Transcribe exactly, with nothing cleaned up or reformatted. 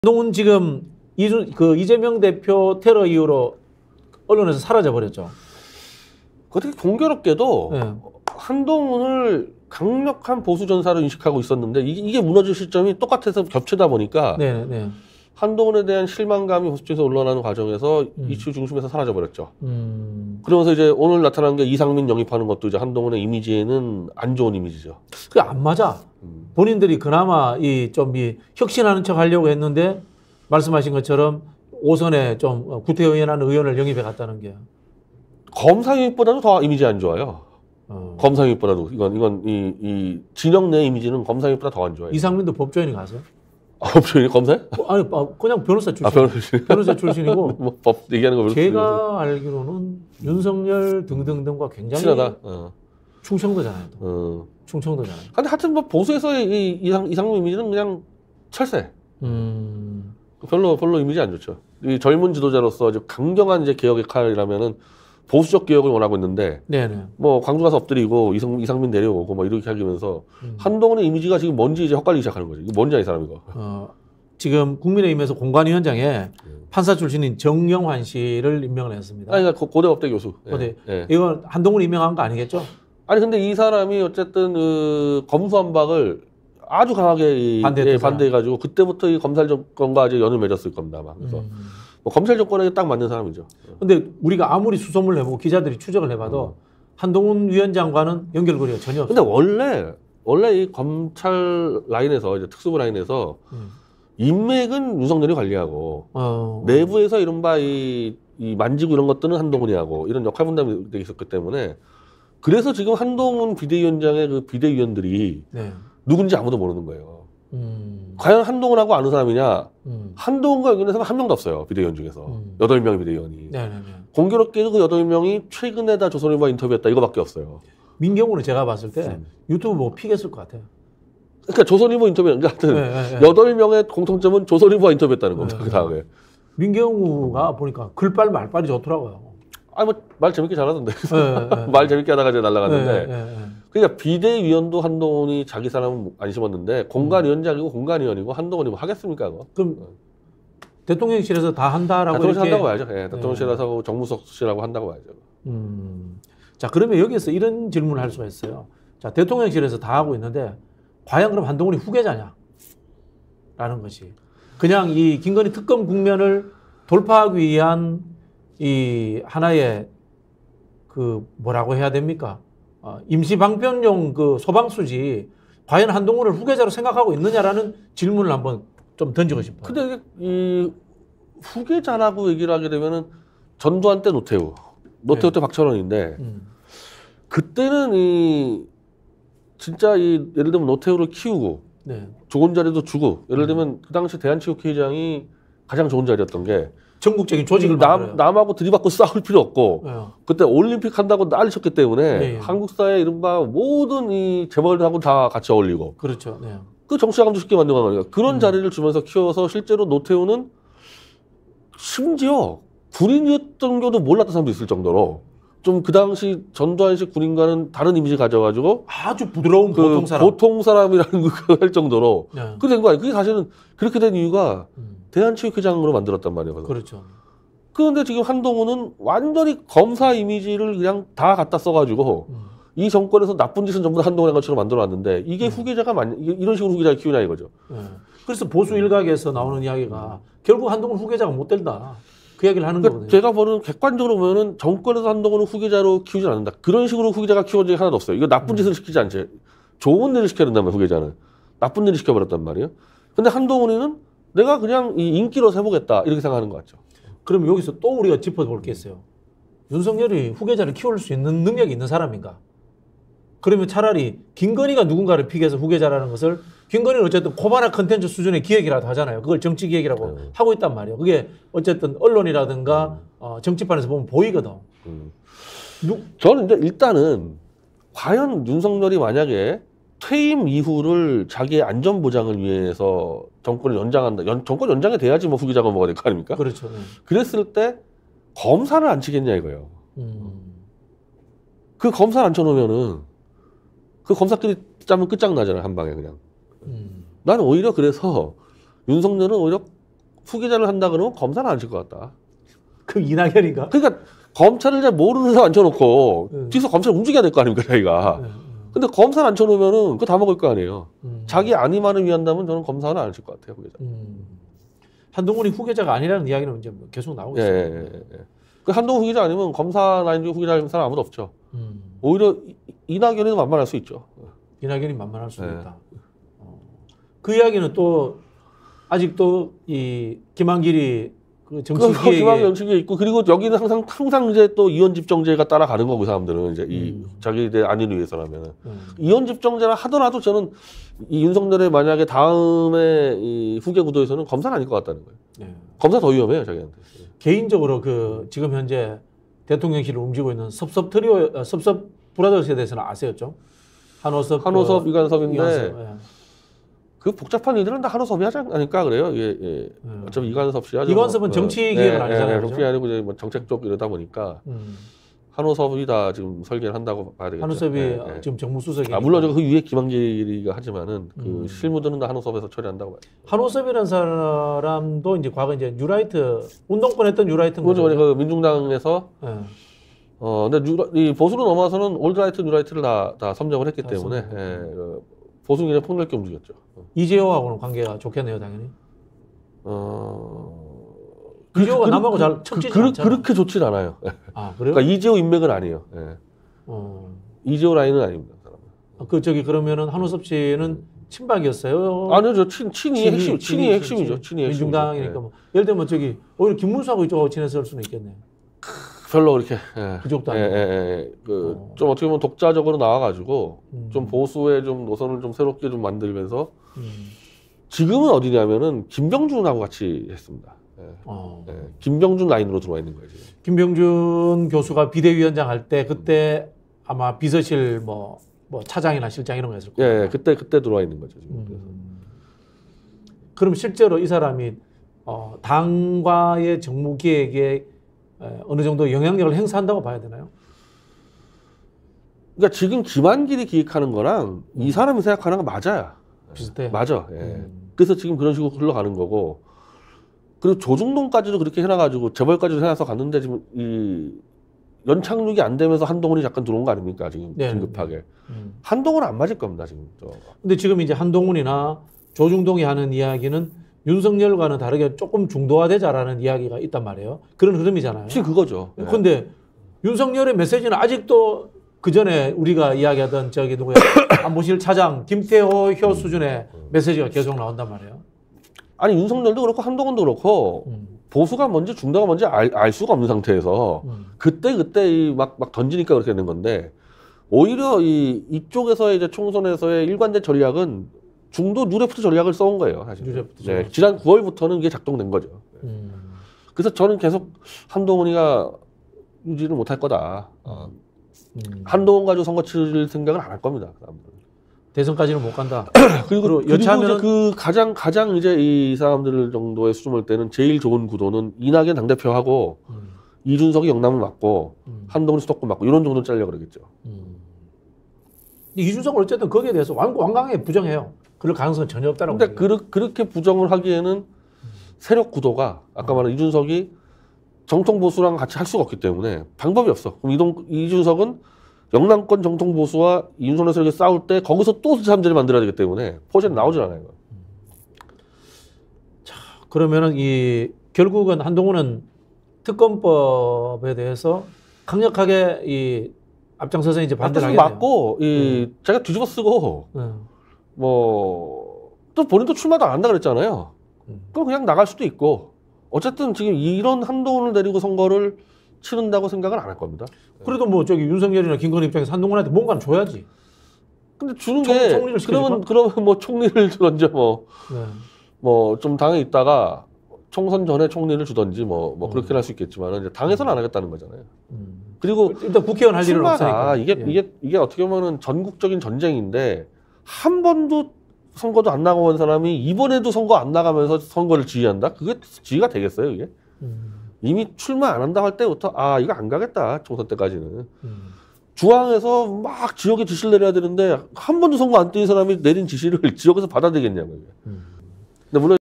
한동훈 지금 이준, 그 이재명 대표 테러 이후로 언론에서 사라져 버렸죠. 어떻게 공교롭게도 네. 한동훈을 강력한 보수 전사로 인식하고 있었는데 이게, 이게 무너질 시점이 똑같아서 겹치다 보니까 네, 네. 한동훈에 대한 실망감이 보수 쪽에서 올라가는 과정에서 음. 이슈 중심에서 사라져 버렸죠. 음. 그러면서 이제 오늘 나타난 게 이상민 영입하는 것도 이제 한동훈의 이미지에는 안 좋은 이미지죠. 그게 안 맞아. 음. 본인들이 그나마 이 좀 이 혁신하는 척 하려고 했는데 말씀하신 것처럼 오선에 좀 구태의원한 의원을 영입해 갔다는 게. 검사 영입보다도 더 이미지 안 좋아요. 어. 검사 영입보다도 이건 이건 이, 이 진영 내 이미지는 검사 영입보다 더 안 좋아요. 이상민도 법조인이 가서? 아, 법조인이 검사요? 어, 아니 그냥 변호사 출신. 아, 변호사 출신. 변호사 출신이고. 뭐 법 얘기하는 거 별로 제가 알기로는 윤석열 등등등과 굉장히 친하다. 어. 충청도잖아요. 또. 어. 충청도잖아요. 근데 하여튼 뭐 보수에서의 이 이상 이상민 이미지는 그냥 철새. 음. 별로 별로 이미지 안 좋죠. 이 젊은 지도자로서 아주 강경한 이제 개혁의 칼이라면은 보수적 개혁을 원하고 있는데, 네네. 뭐 광주 가서 엎드리고 이상, 이상민 내려오고 뭐 이렇게 하면서 음. 한동훈의 이미지가 지금 뭔지 이제 헛갈리기 시작하는 거죠. 이게 뭔지 이 사람 이거. 어, 지금 국민의힘에서 공관위원장에 음. 판사 출신인 정영환 씨를 임명을 했습니다. 아니, 그러니까 고대 법대 교수. 고대. 예, 예. 이건 한동훈 임명한 거 아니겠죠? 아니 근데 이 사람이 어쨌든 그 검수완박을 아주 강하게 이, 반대했던 예, 반대해가지고 그때부터 이 검찰 정권과 이제 연을 맺었을 겁니다. 아마. 그래서 음. 뭐 검찰 정권에게 딱 맞는 사람이죠. 근데 우리가 아무리 수소문을 해보고 기자들이 추적을 해봐도 음. 한동훈 위원장과는 연결고리가 전혀 없어요. 근데 원래 원래 이 검찰 라인에서 이제 특수부 라인에서 음. 인맥은 윤석열이 관리하고 어. 내부에서 이른바 이, 이 만지고 이런 것들은 한동훈이 하고 이런 역할 분담이 돼 있었기 때문에 그래서 지금 한동훈 비대위원장의 그 비대위원들이 네. 누군지 아무도 모르는 거예요. 음. 과연 한동훈하고 아는 사람이냐? 음. 한동훈과 연결해서 한 명도 없어요. 비대위원 중에서. 음. 여덟 명의 비대위원이. 네네네. 공교롭게도 그 여덟 명이 최근에 다 조선일보와 인터뷰했다. 이거밖에 없어요. 민경우는 제가 봤을 때 음. 유튜브 뭐 피겠을 것 같아요. 그러니까 조선일보 인터뷰, 그러니까 하여튼 네, 네, 네. 여덟 명의 공통점은 조선일보와 인터뷰했다는 겁니다. 네, 그 다음에. 민경우가 보니까 글빨 말빨이 좋더라고요. 아, 뭐, 말 재밌게 잘하던데. 네, 네, 말 재밌게 하다가 이제 날아갔는데. 네, 네, 네. 그러니까 비대위원도 한동훈이 자기 사람은 안 심었는데, 공관위원장이고 공관위원이고 한동훈이 뭐 하겠습니까, 그거? 그럼 대통령실에서 다 한다라고 대통령실 이렇게. 한다고 봐야죠. 예, 대통령실에서 정무석실하고 한다고 봐야죠. 음. 자, 그러면 여기서 이런 질문을 할 수가 있어요. 자, 대통령실에서 다 하고 있는데 과연 그럼 한동훈이 후계자냐? 라는 것이. 그냥 이 김건희 특검 국면을 돌파하기 위한 이 하나의 그 뭐라고 해야 됩니까? 어, 임시 방편용 그 소방수지 과연 한동훈을 후계자로 생각하고 있느냐라는 질문을 한번 좀 던지고 싶어요. 근데 이게 이 후계자라고 얘기를 하게 되면은 전두환 때 노태우, 노태우 네. 때 박철원인데 음. 그때는 이 진짜 이 예를 들면 노태우를 키우고 네. 좋은 자리도 주고 예를 들면 그 당시 대한체육회장이 가장 좋은 자리였던 게 전국적인 조직을 남, 만들어요. 남하고 들이받고 싸울 필요 없고 네. 그때 올림픽 한다고 난리쳤기 때문에 네. 한국 사회 이른바 모든 이 재벌들하고 다 같이 어울리고 그렇죠. 네. 그 정치자금도 쉽게 만들어간 거니까 그런 음. 자리를 주면서 키워서 실제로 노태우는 심지어 군인이었던 것도 몰랐던 사람도 있을 정도로 좀 그 당시 전두환식 군인과는 다른 이미지 가져가지고 아주 부드러운 그 보통 사람. 보통 사람이라는 걸 할 정도로 네. 그게 된 거 아니에요. 그게 사실은 그렇게 된 이유가 음. 대한체육회장으로 만들었단 말이에요. 그래서. 그렇죠. 그런데 지금 한동훈은 완전히 검사 이미지를 그냥 다 갖다 써가지고 음. 이 정권에서 나쁜 짓은 전부 다 한동훈 것처럼 만들어놨는데 이게 음. 후계자가 맞 이런 식으로 후계자를 키우냐 이거죠. 네. 그래서 보수 일각에서 나오는 이야기가 결국 한동훈 후계자가 못 된다. 그 이야기를 하는 그러니까 거거든요. 제가 보는 객관적으로 보면은 정권에서 한동훈은 후계자로 키우지 않는다. 그런 식으로 후계자가 키워진 적이 하나도 없어요. 이거 나쁜 짓을 시키지 않지. 좋은 일을 시켜야 된다면 후계자는. 나쁜 일을 시켜버렸단 말이에요. 근데 한동훈이는 내가 그냥 이 인기로 해보겠다 이렇게 생각하는 것 같죠. 그럼 여기서 또 우리가 짚어볼 게 있어요. 윤석열이 후계자를 키울 수 있는 능력이 있는 사람인가? 그러면 차라리 김건희가 누군가를 픽해서 후계자라는 것을 김건희는 어쨌든 코바나 컨텐츠 수준의 기획이라도 하잖아요. 그걸 정치 기획이라고 네. 하고 있단 말이에요. 그게 어쨌든 언론이라든가 어, 정치판에서 보면 보이거든. 음. 누, 저는 이제 일단은 과연 윤석열이 만약에 퇴임 이후를 자기의 안전 보장을 위해서 정권을 연장한다. 연, 정권 연장이 돼야지 뭐 후계자가 뭐가 될 거 아닙니까? 그렇죠. 네. 그랬을 때 검사를 안 치겠냐 이거예요. 음. 그 검사를 안 쳐놓으면은 그 검사끼리 짜면 끝장나잖아요. 한 방에 그냥. 음. 나는 오히려 그래서 윤석열은 오히려 후계자를 한다 그러면 검사는 안 칠 것 같다. 그 이낙연인가? 그러니까 검찰을 잘 모르는 사람 앉혀놓고 음. 뒤에서 검찰 움직여야 될 거 아닙니까 자기가. 네, 네. 근데 검사를 앉혀놓으면은 그거 다 먹을 거 아니에요. 음. 자기 안위만을 위한다면 저는 검사는 안 칠 것 같아요. 후계자. 음. 한동훈이 후계자가 아니라는 이야기는 이제 뭐 계속 나오고 예, 있어요. 예, 예, 예. 그 한동훈 후계자 아니면 검사 라인 중에 후계자 사람 아무도 없죠. 음. 오히려 이- 이낙연이 만만할 수 있죠. 이낙연이 만만할 수도 네. 있다. 어. 그 이야기는 또 아직도 이 김한길이 그 그 기왕 정치기에 연식이 있고 그리고 여기는 항상 항상 이제 또 이원 집정제가 따라가는 거고 그 사람들은 이제 이 음. 자기들 안위를 위해서라면 음. 이원 집정제를 하더라도 저는 이 윤석열의 만약에 다음에 이 후계 구도에서는 검사는 아닐 것 같다는 거예요. 네. 검사 더 위험해요 자기한테. 개인적으로 그 지금 현재 대통령실을 움직이고 있는 섭섭 트리오, 어, 섭섭 브라더스에 대해서는 아세요 좀? 한호섭, 한호섭, 그, 이관섭인데 이관섭, 예. 그 복잡한 일들은 다 한호섭이 하지 않을까 그래요. 예, 예. 음. 어차피 이관섭 씨가 이관섭은 뭐, 정치 예, 기획은 예, 아니잖아요, 예, 그죠? 정치 아니고 이제 뭐 정책 쪽 이러다 보니까 음. 한호섭이 다 지금 설계를 한다고 봐야 되겠죠. 한호섭이 예, 예. 지금 정무수석이 아, 물론 그 위에 김한길이가 하지만은 그 음. 실무들은 다 한호섭에서 처리한다고 봐요. 한호섭이라는 사람도 이제 과거 이제 뉴라이트 운동권 했던 뉴라이트인 그죠? 거죠. 그 민중당에서 예. 어 근데 뉴라, 이 보수로 넘어와서는 올드라이트, 뉴라이트를 다, 다 섬정을 했기 다 때문에 섬정. 예, 그 보수기는 폭넓게 움직였죠. 이재호하고는 관계가 좋겠네요, 당연히. 어 이재호가 그- 남하고 그- 잘 그- 척지지 그- 않잖아. 그렇게 좋진 않아요. 아 그래요? 그러니까 이재호 인맥은 아니에요. 예. 어. 이재호 라인은 아닙니다. 그 사람은. 그 저기 그러면은 한호섭 씨는 친박이었어요. 아니요, 저 친, 친이의 친이, 핵심, 친이, 친이의 핵심이죠. 친이. 친이의 핵심이죠. 민중당이니까 예. 뭐 예를 들면 저기 오히려 김문수하고 이쪽하고 친했을 수는 있겠네. 별로 그렇게 예. 그쪽도 예, 아니고. 예, 예. 그, 어. 좀 어떻게 보면 독자적으로 나와가지고 음. 좀 보수의 좀 노선을 좀 새롭게 좀 만들면서 음. 지금은 어디냐면은 김병준하고 같이 했습니다. 예. 어. 예. 김병준 라인으로 들어와 있는 거예요. 지금. 김병준 교수가 비대위원장 할 때 그때 아마 비서실 뭐, 뭐 차장이나 실장 이런 거 했을 예, 거예요. 예, 그때 그때 들어와 있는 거죠. 지금. 그래서. 음. 그럼 실제로 이 사람이 어, 당과의 정무 기획에 에, 어느 정도 영향력을 행사한다고 봐야 되나요? 그러니까 지금 김한길이 기획하는 거랑 이 사람이 생각하는 건 맞아요. 비슷해. 맞아. 예. 음. 그래서 지금 그런 식으로 흘러가는 거고. 그리고 조중동까지도 그렇게 해놔가지고 재벌까지도 해놔서 갔는데 지금 이 연착륙이 안 되면서 한동훈이 잠깐 들어온 거 아닙니까 지금 네. 긴급하게. 음. 한동훈은 안 맞을 겁니다 지금. 저. 근데 지금 이제 한동훈이나 조중동이 하는 이야기는 윤석열과는 다르게 조금 중도화되자라는 이야기가 있단 말이에요. 그런 흐름이잖아요. 지금 그거죠. 예. 근데 윤석열의 메시지는 아직도 그 전에 우리가 이야기하던 저기 누구야 안보실 차장 김태호 효 수준의 메시지가 계속 나온단 말이에요. 아니 윤석열도 그렇고 한동훈도 그렇고 음. 보수가 뭔지 중도가 뭔지 알, 알 수가 없는 상태에서 음. 그때 그때 막 막 던지니까 그렇게 되는 건데 오히려 이 이쪽에서의 이제 총선에서의 일관된 전략은 중도 뉴레프트 전략을 써온 거예요 사실. 뉴레프트 네, 전략. 지난 구월부터는 이게 작동된 거죠. 음. 그래서 저는 계속 한동훈이가 유지를 못할 거다. 어, 음. 한동훈 가지고 선거 치를 생각을 안 할 겁니다. 그 사람들은. 대선까지는 못 간다. 그리고, 그리고 그리고 여차하면은- 이제 그 가장 가장 이제 이 사람들 정도의 수준일 때는 제일 좋은 구도는 이낙연 당대표하고 음. 이준석이 영남을 맡고 음. 한동훈이 수도권 맡고 이런 정도 짜려 그러겠죠. 음. 근데 이준석은 어쨌든 거기에 대해서 완, 완강하게 부정해요. 그럴 가능성은 전혀 없다라고. 근데 생각해요. 그, 그렇게 부정을 하기에는 세력 구도가 아까 말한 이준석이 정통 보수랑 같이 할 수가 없기 때문에 방법이 없어. 그럼 이동, 이준석은 영남권 정통 보수와 윤석열 세력이 싸울 때 거기서 또 잠자리 만들어야 되기 때문에 포션이 나오질 않아요. 그러면은 이 결국은 한동훈은 특검법에 대해서 강력하게 이 앞장서서 이제 반대를 앞에서 하겠네요. 맞고 이 제가 뒤집어 쓰고 네. 뭐 또 본인도 출마도 안 한다 그랬잖아요. 음. 그럼 그냥 나갈 수도 있고 어쨌든 지금 이런 한동훈을 데리고 선거를 치른다고 생각은 안 할 겁니다. 그래도 뭐 저기 윤석열이나 김건희 입장에서 한동훈한테 뭔가는 줘야지. 근데 주는 총- 게 총리를 시켜줄까? 그러면 그러면 뭐 총리를 주던지 뭐 네. 뭐 좀 당에 있다가 총선 전에 총리를 주던지 뭐 뭐 음. 그렇게 할 수 있겠지만 이제 당에서는 안 하겠다는 거잖아요. 음. 그리고 일단 국회의원 할 일은 출마가 없으니까. 이게 예. 이게 이게 어떻게 보면은 전국적인 전쟁인데 한 번도 선거도 안 나가본 사람이 이번에도 선거 안 나가면서 선거를 지휘한다? 그게 지휘가 되겠어요, 이게? 음. 이미 출마 안 한다 할 때부터 아 이거 안 가겠다 총선 때까지는 음. 중앙에서 막 지역에 지시를 내려야 되는데 한 번도 선거 안 뛴 사람이 내린 지시를 지역에서 받아들이겠냐고요. 음. 근데 물론